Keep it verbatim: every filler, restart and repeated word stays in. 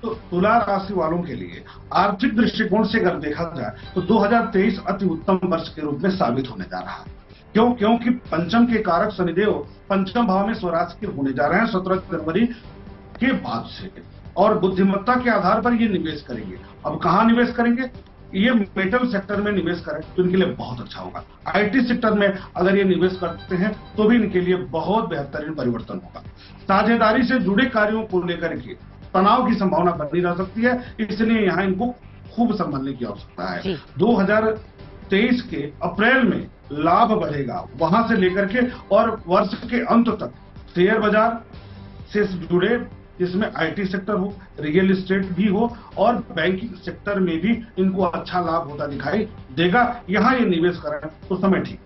तो तुला राशि वालों के लिए आर्थिक दृष्टिकोण से अगर देखा जाए तो दो हज़ार तेईस अति उत्तम वर्ष के रूप में साबित होने जा रहा है। क्यों? क्योंकि पंचम के कारक शनिदेव पंचम भाव में स्वराज के होने जा रहे हैं सत्रह जनवरी के बाद से, और बुद्धिमत्ता के आधार पर ये निवेश करेंगे। अब कहां निवेश करेंगे? ये मेटल सेक्टर में निवेश करें तो इनके लिए बहुत अच्छा होगा। आईटी सेक्टर में अगर ये निवेश करते हैं तो भी इनके लिए बहुत बेहतरीन परिवर्तन होगा। साझेदारी से जुड़े कार्यों को लेकर के तनाव की संभावना बनी रह सकती है, इसलिए यहाँ इनको खूब संभालने की आवश्यकता है। दो हज़ार तेईस के अप्रैल में लाभ बढ़ेगा, वहां से लेकर के और वर्ष के अंत तक शेयर बाजार से जुड़े, जिसमें आईटी सेक्टर हो, रियल एस्टेट भी हो और बैंकिंग सेक्टर में भी इनको अच्छा लाभ होता दिखाई देगा। यहां ये निवेश करें तो समय ठीक।